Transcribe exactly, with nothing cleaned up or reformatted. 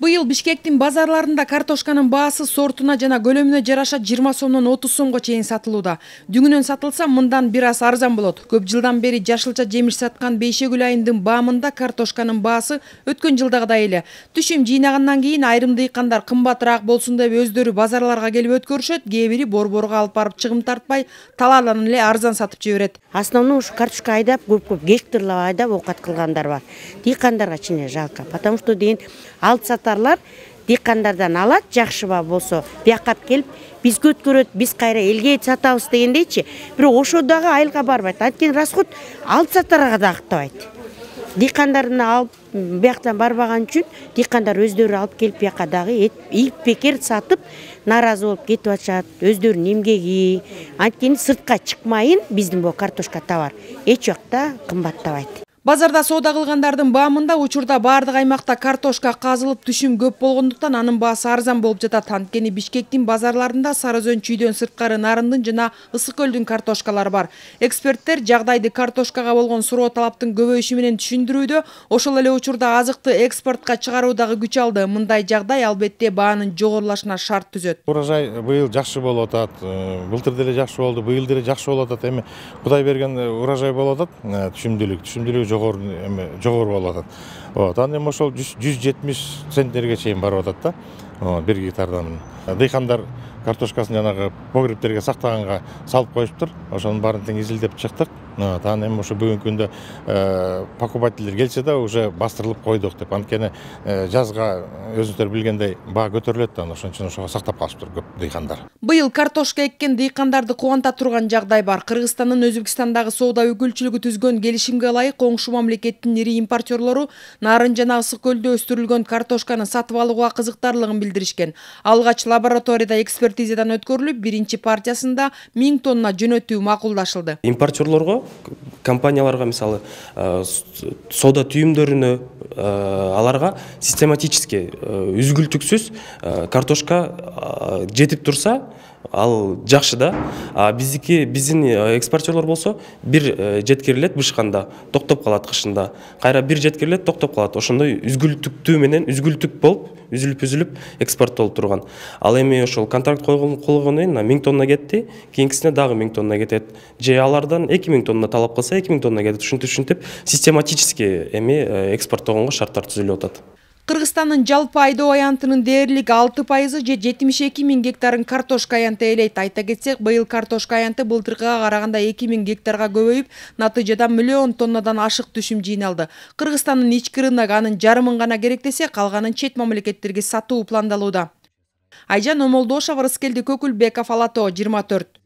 Быйыл Бишкектин базарларында картошканын баасы сортуна жана көлөмүнө жараша жыйырма сомдон отуз сомго чейин сатылууда. Дүңүнөн сатылса мындан бир аз арзан болот. Көп жылдан бери жашылча жемиш саткан Бейшегүл айындын баамында картошканын баасы өткөн жылдагыдай эле. Түшүм жыйнагандан кийин айрым дыйкандар кымбатыраак болсун деп өздөрү базарларга келип өткөрүшөт, кээ бири борборго алып барып чыгым тартпай, талаардан эле арзан сатып жиберет. Основной ушу картошка айдап, көп-көп гектарлап айдап оокат кылгандар бар. Дыйкандарга чыне жалко, потому что деген алып сатарлар дыйкандардан алат, жакшы баа болсо, бияка келип биз көткөрөт, биз кайра элге сатабыз дегендейчи. Бирок ошо дагы айылга барбайт. Анткени расход алып сатарга да актабайт. Дыйкандарына алып бияктан барбаган үчүн дыйкандар өздөрү алып келип бияка дагы ийип бекер сатып наразы болуп кетип атышат. Өздөрүнүн эмгеги, анткени сыртка чыкмайын биздин бу картошка товар эч убакта кымбаттабайт. Базарда соода кылгандардын баамында учурда баардык аймакта картошка казылып түшүм көп болгондуктан анын баасы арзан болуп жатат. Анткени Бишкектин базарларында Сары Өзөн чүйдөн сырткары Нарындын жана Ысык көлдүн картошкалары бар. Эксперттер жагдайды картошкага болгон суроо талаптын көбөйүшү менен түшүндүрүүдө, ошол эле учурда азыкты экспортко чыгаруу дагы күч алды. Мындай жагдай албетте баанын жогорулашына шарт түзөт. Урожай быйыл жакшы болуп атат. Былтыр деле жакшы болду, быйыл деле жакшы болуп атат. Эми Кудай берген урожай болуп атат. Түшүмдүүлүк, түшүмдүүлүк жогору эме жогору болуп атат. Вот, аны эми ошол жүз жетимиш центнерге чейин барып атат да. бир гектардан. Дыйкандар картошкасын жанагы погребтерге сактаганга салып коюптур. Ошонун баарын тең изилдеп чыктык. Анан эми ошо бүгүнкү күндө покупательдер келсе да уже бастырылып койдук деп. Анткени жазга өзүңүздөр билгендей баа көтөрүлөт да, ошон үчүн ошого сактап калыптыр көп дыйкандар. Быйыл картошка эккен дыйкандарды кубанта турган жагдай бар. Кыргызстандын Өзбекстандагы соода өкүлчүлүгү түзгөн келишимге ылайык коңшу мамлекеттин ири импортерлору Нарын жана Ысык көлдө өстүрүлгөн картошканы сатып алууга кызыктарлыгын билдиришкен. Алгач лабораторияда экспертизадан өткөрүлүп, биринчи партиясында миң тонна жөнөтүү макулдашылды. Импортерлорго, компанияларга мисалы соода түйүмдөрүнө аларга систематически үзгүлтүксүз картошка жетип турса, ал жакшы да. А биздики биздин экспортерлор болсо бир жеткирилет бышканда, токтоп калат кышында. Кайра бир жеткирилет, токтоп калат. Ошондой үзгүлтүктүү менен үзгүлтүк болуп, үзүлүп-үзүлүп экспорттолуп турган. Ал эми ошол контракт койгондон кийин миң тонна кетти, кийинкисине дагы миң тонна кетет. Же алардан эки миң тонна талап кылса, эки миң тонна кетет. Ушинтип ушинтип систематически эми экспорттогонго шарттар түзүлүп атат. Кыргызстандын жалпы айдоо аянтынын дээрлик алты пайызы же жетимиш эки миң гектарын картошка аянты ээлейт. Айта кетсек, быйыл картошка аянты былтыркыга караганда эки миң гектарга көбөйүп, натыйжада миллион тоннадан ашык түшүм жыйналды. Кыргызстандын ички рыногу анын жарымын гана керек десе, калганын чет мамлекеттерге сатуу пландалууда. Айжан Омолдошова, Рыскелди Көкүлбеков, Ала Тоо, жыйырма төрт.